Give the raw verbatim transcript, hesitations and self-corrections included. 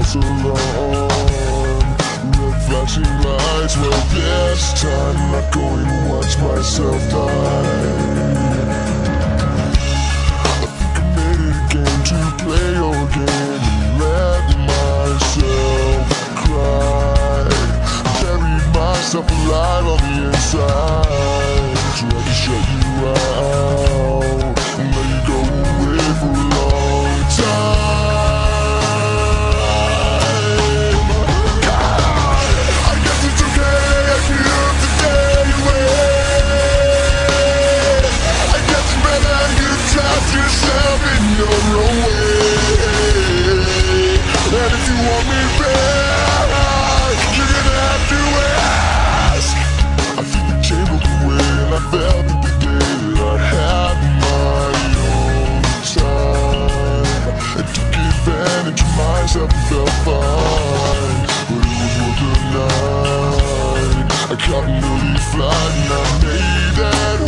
false alarm. Red flashing lights, well this time I'm not going to watch myself die. I think I made it a game to play your game and let myself cry. Buried myself alive on the inside, so I can shut you out and let you go away for a long time. God, I guess it's okay, I give the day away. I guess it's better you trust yourself in your own way. And if you want me back, you're gonna have to ask. I feel the chain broke away and I felt it the day that I had my own time. I took advantage of myself and felt fine, but it was worth the night. I caught an early flight and I made that